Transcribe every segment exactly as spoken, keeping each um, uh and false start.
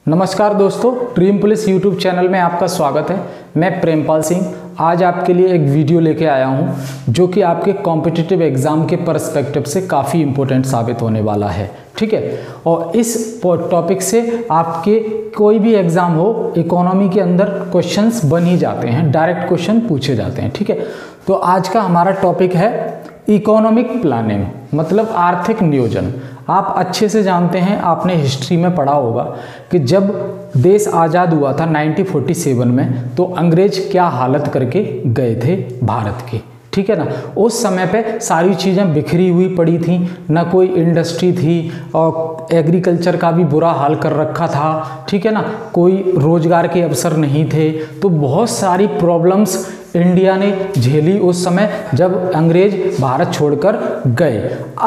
नमस्कार दोस्तों, dream police YouTube channel में आपका स्वागत है। मैं प्रेमपाल सिंह आज आपके लिए एक वीडियो लेके आया हूं जो कि आपके कॉम्पिटिटिव एग्ज़ाम के पर्सपेक्टिव से काफ़ी इम्पोर्टेंट साबित होने वाला है। ठीक है, और इस टॉपिक से आपके कोई भी एग्ज़ाम हो, इकोनॉमी के अंदर क्वेश्चंस बन ही जाते हैं, डायरेक्ट क्वेश्चन पूछे जाते हैं। ठीक है, तो आज का हमारा टॉपिक है इकोनॉमिक प्लानिंग, मतलब आर्थिक नियोजन। आप अच्छे से जानते हैं, आपने हिस्ट्री में पढ़ा होगा कि जब देश आज़ाद हुआ था उन्नीस सौ सैंतालीस में, तो अंग्रेज क्या हालत करके गए थे भारत की। ठीक है ना, उस समय पे सारी चीज़ें बिखरी हुई पड़ी थी, ना कोई इंडस्ट्री थी और एग्रीकल्चर का भी बुरा हाल कर रखा था। ठीक है ना, कोई रोजगार के अवसर नहीं थे, तो बहुत सारी प्रॉब्लम्स इंडिया ने झेली उस समय जब अंग्रेज भारत छोड़कर गए।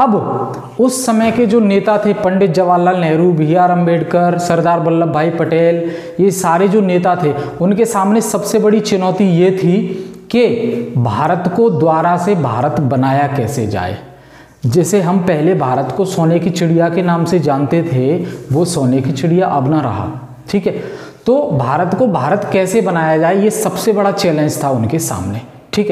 अब उस समय के जो नेता थे, Pandit Jawaharlal Nehru, B R Ambedkar, Sardar Vallabhbhai Patel, ये सारे जो नेता थे, उनके सामने सबसे बड़ी चुनौती ये थी कि भारत को दोबारा से भारत बनाया कैसे जाए। जैसे हम पहले भारत को सोने की चिड़िया के नाम से जानते थे, वो सोने की चिड़िया अब ना रहा। ठीक है, तो भारत को भारत कैसे बनाया जाए, ये सबसे बड़ा चैलेंज था उनके सामने। ठीक है,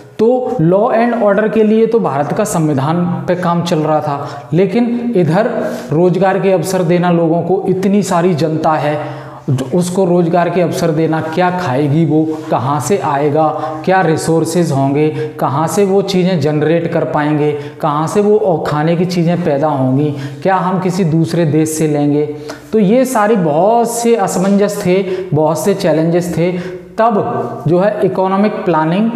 तो लॉ एंड ऑर्डर के लिए तो भारत का संविधान पे काम चल रहा था, लेकिन इधर रोजगार के अवसर देना, लोगों को इतनी सारी जनता है, उसको रोजगार के अवसर देना, क्या खाएगी वो, कहाँ से आएगा, क्या रिसोर्सेज होंगे, कहाँ से वो चीज़ें जनरेट कर पाएंगे, कहाँ से वो खाने की चीज़ें पैदा होंगी, क्या हम किसी दूसरे देश से लेंगे। तो ये सारी बहुत से असमंजस थे, बहुत से चैलेंजेस थे। तब जो है इकोनॉमिक प्लानिंग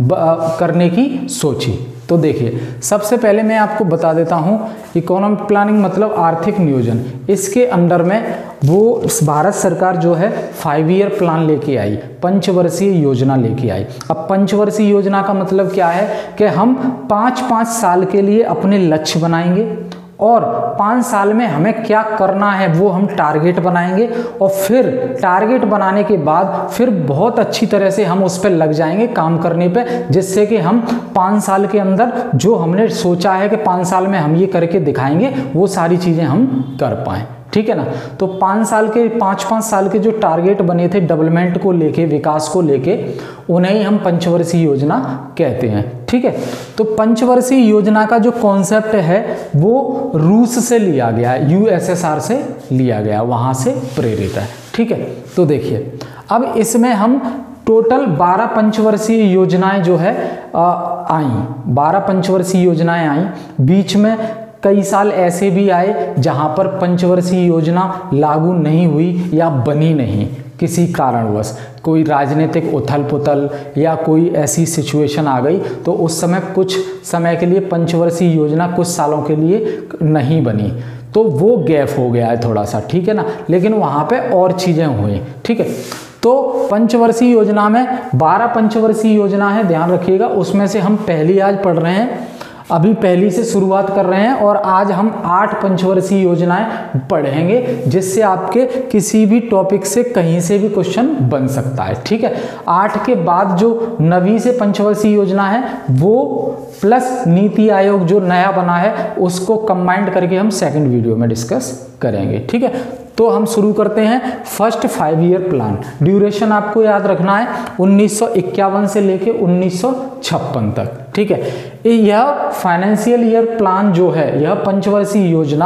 करने की सोची। तो देखिए, सबसे पहले मैं आपको बता देता हूँ, इकोनॉमिक प्लानिंग मतलब आर्थिक नियोजन। इसके अंडर में वो भारत सरकार जो है फाइव ईयर प्लान लेके आई, पंचवर्षीय योजना लेके आई। अब पंचवर्षीय योजना का मतलब क्या है कि हम पाँच पाँच साल के लिए अपने लक्ष्य बनाएंगे और पाँच साल में हमें क्या करना है वो हम टारगेट बनाएंगे, और फिर टारगेट बनाने के बाद फिर बहुत अच्छी तरह से हम उस पर लग जाएंगे काम करने पे, जिससे कि हम पाँच साल के अंदर जो हमने सोचा है कि पाँच साल में हम ये करके दिखाएंगे, वो सारी चीज़ें हम कर पाएँ। ठीक है ना, तो पाँच साल के पाँच पाँच साल के जो टारगेट बने थे डेवलपमेंट को लेके, विकास को लेके, उन्हें ही हम पंचवर्षीय योजना कहते हैं। ठीक है, तो पंचवर्षीय योजना का जो कॉन्सेप्ट है वो रूस से लिया गया है, यू एस एस आर से लिया गया, वहाँ से प्रेरित है। ठीक है, तो देखिए, अब इसमें हम टोटल बारह पंचवर्षीय योजनाएं जो है आई, बारह पंचवर्षीय योजनाएं आई। बीच में कई साल ऐसे भी आए जहां पर पंचवर्षीय योजना लागू नहीं हुई या बनी नहीं, किसी कारणवश कोई राजनीतिक उथल पुथल या कोई ऐसी सिचुएशन आ गई, तो उस समय कुछ समय के लिए पंचवर्षीय योजना कुछ सालों के लिए नहीं बनी, तो वो गैप हो गया है थोड़ा सा। ठीक है ना, लेकिन वहाँ पे और चीज़ें हुई। ठीक है, तो पंचवर्षीय योजना में बारह पंचवर्षीय योजना है, ध्यान रखिएगा। उसमें से हम पहली आज पढ़ रहे हैं, अभी पहली से शुरुआत कर रहे हैं, और आज हम आठ पंचवर्षीय योजनाएं पढ़ेंगे, जिससे आपके किसी भी टॉपिक से कहीं से भी क्वेश्चन बन सकता है। ठीक है, आठ के बाद जो नवीं से पंचवर्षीय योजना है वो प्लस नीति आयोग जो नया बना है उसको कंबाइंड करके हम सेकंड वीडियो में डिस्कस करेंगे। ठीक है, तो हम शुरू करते हैं। First five year plan, duration आपको याद रखना है उन्नीस सौ इक्यावन से लेके उन्नीस सौ छप्पन तक। ठीक है, यह फाइनेंशियल ईयर प्लान जो है, यह पंचवर्षीय योजना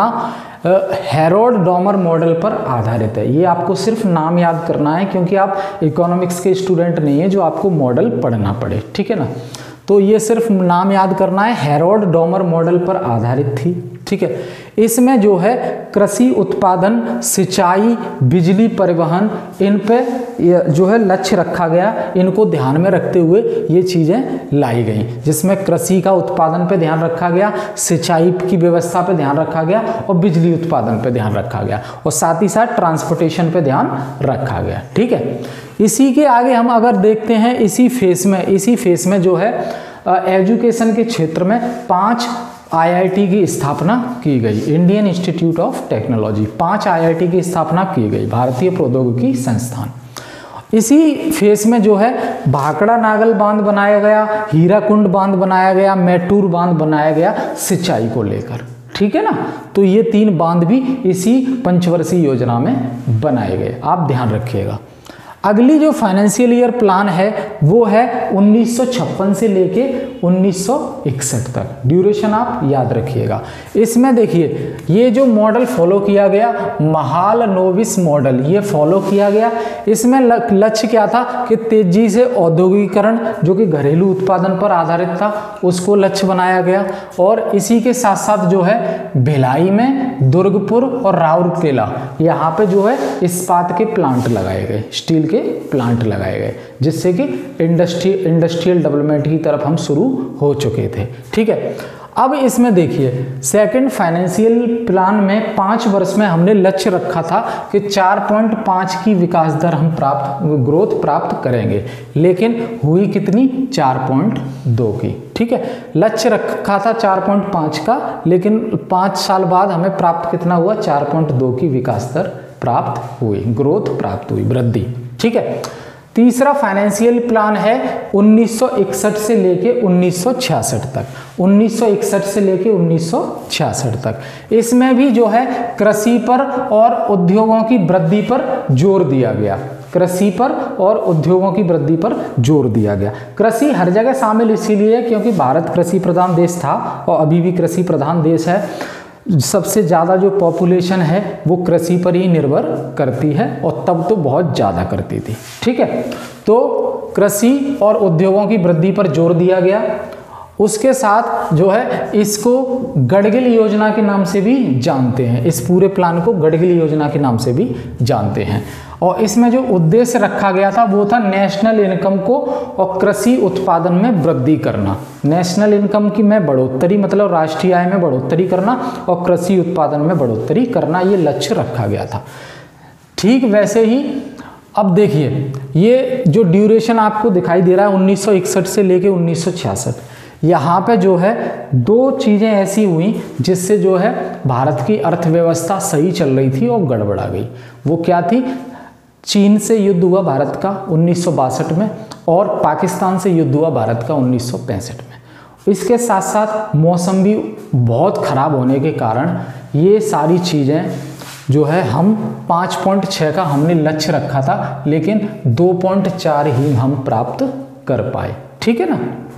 हैरोल्ड डॉमर मॉडल पर आधारित है। ये आपको सिर्फ नाम याद करना है, क्योंकि आप इकोनॉमिक्स के स्टूडेंट नहीं है जो आपको मॉडल पढ़ना पड़े। ठीक है ना, तो ये सिर्फ नाम याद करना है, हैरोल्ड डॉमर मॉडल पर आधारित थी। ठीक है, इसमें जो है कृषि उत्पादन, सिंचाई, बिजली, परिवहन, इन पे जो है लक्ष्य रखा गया। इनको ध्यान में रखते हुए ये चीज़ें लाई गई, जिसमें कृषि का उत्पादन पे ध्यान रखा गया, सिंचाई की व्यवस्था पे ध्यान रखा गया और बिजली उत्पादन पे ध्यान रखा गया, और साथ ही साथ ट्रांसपोर्टेशन पे ध्यान रखा गया। ठीक है, इसी के आगे हम अगर देखते हैं, इसी फेस में इसी फेस में जो है एजुकेशन के क्षेत्र में पाँच आई आई टी की स्थापना की गई, इंडियन इंस्टीट्यूट ऑफ टेक्नोलॉजी। पांच आई आई टी की स्थापना की गई, भारतीय प्रौद्योगिकी संस्थान। इसी फेस में जो है भाखड़ा नागल बांध बनाया गया, हीराकुंड बांध बनाया गया, मैटूर बांध बनाया गया सिंचाई को लेकर। ठीक है ना। तो ये तीन बांध भी इसी पंचवर्षीय योजना में बनाए गए, आप ध्यान रखिएगा। अगली जो फाइनेंशियल ईयर प्लान है वो है उन्नीस सौ छप्पन से लेके उन्नीस सौ इकसठ तक। ड्यूरेशन आप याद रखिएगा। इसमें देखिए ये जो मॉडल फॉलो किया गया, महालनोबिस मॉडल, ये फॉलो किया गया। इसमें लक्ष्य क्या था कि तेजी से औद्योगिकरण जो कि घरेलू उत्पादन पर आधारित था उसको लक्ष्य बनाया गया। और इसी के साथ साथ जो है भिलाई में, दुर्गपुर और राउरकेला यहाँ पे जो है इस्पात के प्लांट लगाए गए, स्टील के प्लांट लगाए गए, जिससे कि इंडस्ट्री इंडस्ट्रियल डेवलपमेंट की तरफ हम शुरू हो चुके थे। ठीक है। अब इसमें देखिए सेकंड फाइनेंशियल प्लान में पाँच वर्ष में हमने लक्ष्य रखा था कि चार पॉइंट पाँच की विकास दर हम प्राप्त ग्रोथ प्राप्त करेंगे, लेकिन हुई कितनी, चार पॉइंट दो की। ठीक है। लक्ष्य रखा था चार पॉइंट पाँच का, लेकिन पाँच साल बाद हमें प्राप्त कितना हुआ, चार पॉइंट दो की विकास दर प्राप्त हुई, ग्रोथ प्राप्त हुई, वृद्धि। ठीक है। तीसरा फाइनेंशियल प्लान है उन्नीस सौ इकसठ से लेके उन्नीस सौ छियासठ तक। उन्नीस सौ इकसठ से लेके उन्नीस सौ छियासठ तक इसमें भी जो है कृषि पर और उद्योगों की वृद्धि पर जोर दिया गया। कृषि पर और उद्योगों की वृद्धि पर जोर दिया गया। कृषि हर जगह शामिल इसीलिए है क्योंकि भारत कृषि प्रधान देश था और अभी भी कृषि प्रधान देश है। सबसे ज़्यादा जो पॉपुलेशन है वो कृषि पर ही निर्भर करती है और तब तो बहुत ज़्यादा करती थी। ठीक है। तो कृषि और उद्योगों की वृद्धि पर जोर दिया गया। उसके साथ जो है इसको गडगिल योजना के नाम से भी जानते हैं, इस पूरे प्लान को गडगिल योजना के नाम से भी जानते हैं। और इसमें जो उद्देश्य रखा गया था वो था नेशनल इनकम को और कृषि उत्पादन में वृद्धि करना। नेशनल इनकम की में बढ़ोतरी मतलब राष्ट्रीय आय में बढ़ोतरी करना और कृषि उत्पादन में बढ़ोतरी करना, ये लक्ष्य रखा गया था। ठीक वैसे ही अब देखिए ये जो ड्यूरेशन आपको दिखाई दे रहा है उन्नीस सौ इकसठ से लेके उन्नीस सौ छियासठ, यहाँ पे जो है दो चीज़ें ऐसी हुई जिससे जो है भारत की अर्थव्यवस्था सही चल रही थी और गड़बड़ा गई। वो क्या थी, चीन से युद्ध हुआ भारत का उन्नीस सौ बासठ में और पाकिस्तान से युद्ध हुआ भारत का उन्नीस सौ पैंसठ में। इसके साथ साथ मौसम भी बहुत ख़राब होने के कारण ये सारी चीज़ें जो है हम पाँच पॉइंट छह का हमने लक्ष्य रखा था, लेकिन दो पॉइंट चार ही हम प्राप्त कर पाए। ठीक है ना।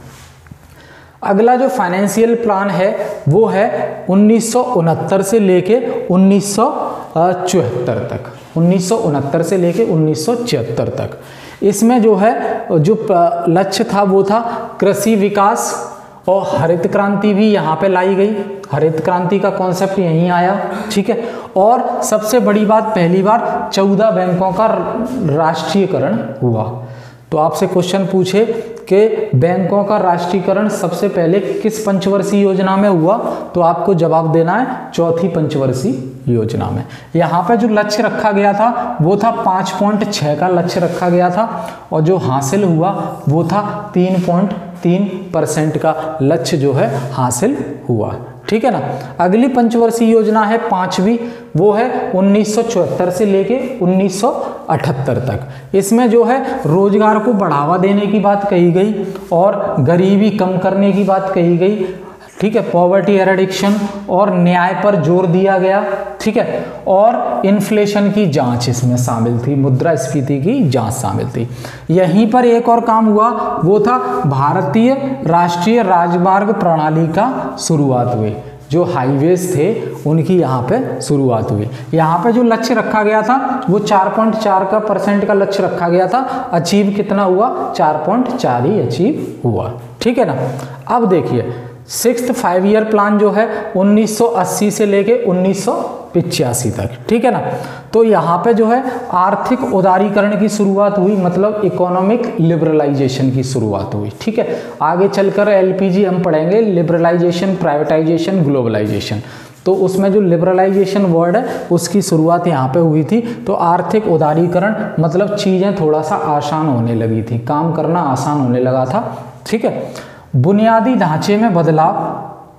अगला जो फाइनेंशियल प्लान है वो है उन्नीस सौ उनहत्तर से लेके उन्नीस सौ चौहत्तर तक। उन्नीस सौ उनहत्तर से लेके उन्नीस सौ छिहत्तर तक इसमें जो है जो लक्ष्य था वो था कृषि विकास और हरित क्रांति भी यहाँ पे लाई गई। हरित क्रांति का कॉन्सेप्ट यहीं आया। ठीक है। और सबसे बड़ी बात, पहली बार चौदह बैंकों का राष्ट्रीयकरण हुआ। तो आपसे क्वेश्चन पूछे कि बैंकों का राष्ट्रीयकरण सबसे पहले किस पंचवर्षीय योजना में हुआ, तो आपको जवाब देना है चौथी पंचवर्षीय योजना में। यहाँ पे जो लक्ष्य रखा गया था वो था पाँच पॉइंट छह का लक्ष्य रखा गया था और जो हासिल हुआ वो था तीन पॉइंट तीन परसेंट का लक्ष्य जो है हासिल हुआ। ठीक है ना। अगली पंचवर्षीय योजना है पांचवी, वो है उन्नीस सौ चौहत्तर से लेके उन्नीस सौ अठहत्तर तक। इसमें जो है रोजगार को बढ़ावा देने की बात कही गई और गरीबी कम करने की बात कही गई। ठीक है। पॉवर्टी एरेडिक्शन और न्याय पर जोर दिया गया। ठीक है। और इन्फ्लेशन की जांच इसमें शामिल थी, मुद्रास्फीति की जांच शामिल थी। यहीं पर एक और काम हुआ, वो था भारतीय राष्ट्रीय राजमार्ग प्रणाली का शुरुआत हुई। जो हाईवेज थे उनकी यहाँ पे शुरुआत हुई। यहाँ पे जो लक्ष्य रखा गया था वो चार पॉइंट चार का परसेंट का लक्ष्य रखा गया था। अचीव कितना हुआ, चार पॉइंट चार ही अचीव हुआ। ठीक है ना। अब देखिए सिक्स्थ फाइव ईयर प्लान जो है उन्नीस सौ अस्सी से लेके उन्नीस सौ पिचासी तक। ठीक है ना। तो यहाँ पे जो है आर्थिक उदारीकरण की शुरुआत हुई, मतलब इकोनॉमिक लिबरलाइजेशन की शुरुआत हुई। ठीक है। आगे चलकर एलपीजी हम पढ़ेंगे, लिबरलाइजेशन, प्राइवेटाइजेशन, ग्लोबलाइजेशन। तो उसमें जो लिबरलाइजेशन वर्ड है उसकी शुरुआत यहाँ पे हुई थी। तो आर्थिक उदारीकरण मतलब चीज़ें थोड़ा सा आसान होने लगी थी, काम करना आसान होने लगा था। ठीक है। बुनियादी ढांचे में बदलाव,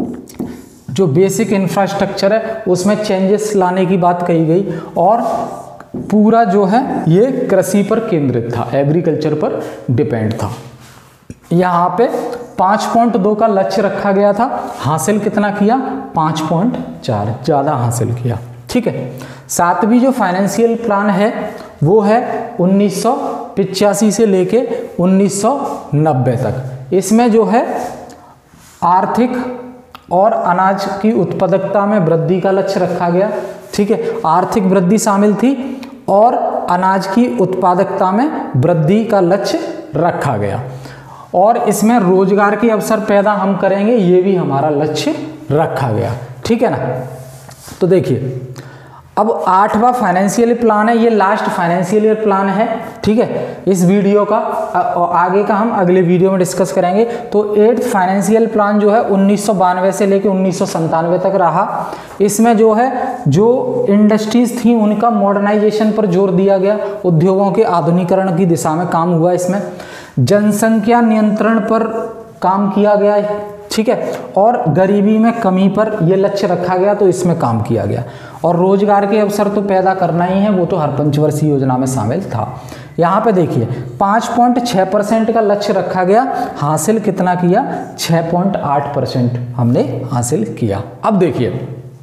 जो बेसिक इंफ्रास्ट्रक्चर है उसमें चेंजेस लाने की बात कही गई और पूरा जो है ये कृषि पर केंद्रित था, एग्रीकल्चर पर डिपेंड था। यहाँ पे पाँच पॉइंट दो का लक्ष्य रखा गया था, हासिल कितना किया, पाँच पॉइंट चार, ज़्यादा हासिल किया। ठीक है, सातवीं जो फाइनेंशियल प्लान है वो है उन्नीस सौ पिचासी से लेके उन्नीस सौ नब्बे तक। इसमें जो है आर्थिक और अनाज की उत्पादकता में वृद्धि का लक्ष्य रखा गया। ठीक है, आर्थिक वृद्धि शामिल थी और अनाज की उत्पादकता में वृद्धि का लक्ष्य रखा गया, और इसमें रोजगार के अवसर पैदा हम करेंगे, ये भी हमारा लक्ष्य रखा गया। ठीक है ना। तो देखिए, अब आठवां फाइनेंशियल प्लान है, ये लास्ट फाइनेंशियल ईयर प्लान है। ठीक है, इस वीडियो का आगे का हम अगले वीडियो में डिस्कस करेंगे। तो एट्थ फाइनेंशियल प्लान जो है उन्नीस सौ बानवे से लेकर उन्नीस सौ संतानवे तक रहा। इसमें जो है जो इंडस्ट्रीज थी उनका मॉडर्नाइजेशन पर जोर दिया गया, उद्योगों के आधुनिकीकरण की दिशा में काम हुआ। इसमें जनसंख्या नियंत्रण पर काम किया गया है। ठीक है, और गरीबी में कमी पर यह लक्ष्य रखा गया, तो इसमें काम किया गया। और रोजगार के अवसर तो पैदा करना ही है, वो तो हर पंचवर्षीय योजना में शामिल था। यहाँ पे देखिए पाँच पॉइंट छः परसेंट का लक्ष्य रखा गया, हासिल कितना किया? छः पॉइंट आठ परसेंट हमने हासिल किया। अब देखिए,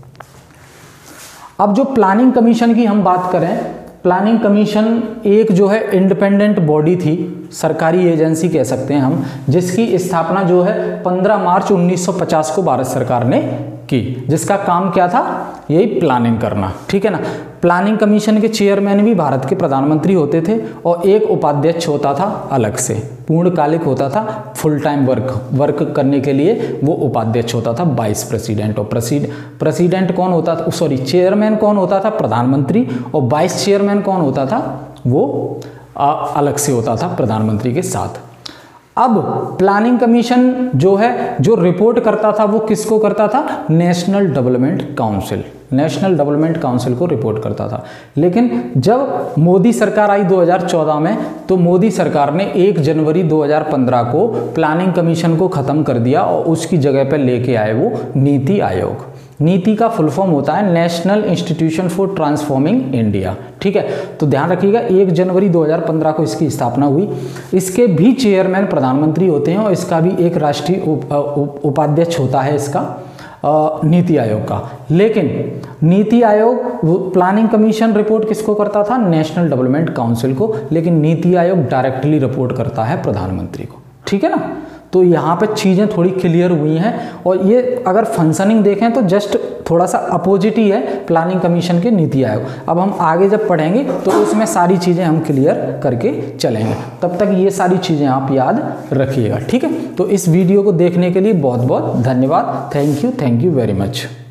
अब जो प्लानिंग कमीशन की हम बात करें, प्लानिंग कमीशन एक जो है इंडिपेंडेंट बॉडी थी, सरकारी एजेंसी कह सकते हैं हम, जिसकी स्थापना जो है पंद्रह मार्च उन्नीस सौ पचास को भारत सरकार ने की, जिसका काम क्या था? यही प्लानिंग करना। ठीक है ना। प्लानिंग कमीशन के चेयरमैन भी भारत के प्रधानमंत्री होते थे, और एक उपाध्यक्ष होता था अलग से, पूर्णकालिक होता था, फुल टाइम वर्क वर्क करने के लिए वो उपाध्यक्ष होता था, वाइस प्रेसिडेंट। और प्रेसिड प्रेसिडेंट कौन होता था? सॉरी, चेयरमैन कौन होता था? प्रधानमंत्री। और वाइस चेयरमैन कौन होता था? वो आ, अलग से होता था प्रधानमंत्री के साथ। अब प्लानिंग कमीशन जो है, जो रिपोर्ट करता था वो किसको करता था? National development council, national development council को रिपोर्ट करता था। लेकिन जब मोदी सरकार आई दो हज़ार चौदह में, तो मोदी सरकार ने एक जनवरी दो हज़ार पंद्रह को प्लानिंग कमीशन को ख़त्म कर दिया, और उसकी जगह पर लेके आए वो नीति आयोग। नीति का फुल फॉर्म होता है national institution for transforming India. ठीक है, तो ध्यान रखिएगा एक जनवरी दो हज़ार पंद्रह को इसकी स्थापना हुई। इसके भी चेयरमैन प्रधानमंत्री होते हैं, और इसका भी एक राष्ट्रीय उप, उप, उपाध्यक्ष होता है इसका आ, नीति आयोग का। लेकिन NITI Aayog, planning commission report किसको करता था? नेशनल डेवलपमेंट काउंसिल को। लेकिन नीति आयोग डायरेक्टली रिपोर्ट करता है प्रधानमंत्री को। ठीक है ना। तो यहाँ पे चीज़ें थोड़ी क्लियर हुई हैं, और ये अगर फंक्शनिंग देखें तो जस्ट थोड़ा सा अपोजिट ही है प्लानिंग कमीशन के नीति आयोग। अब हम आगे जब पढ़ेंगे तो उसमें सारी चीज़ें हम क्लियर करके चलेंगे, तब तक ये सारी चीज़ें आप याद रखिएगा। ठीक है, तो इस वीडियो को देखने के लिए बहुत बहुत धन्यवाद। Thank you, thank you very much.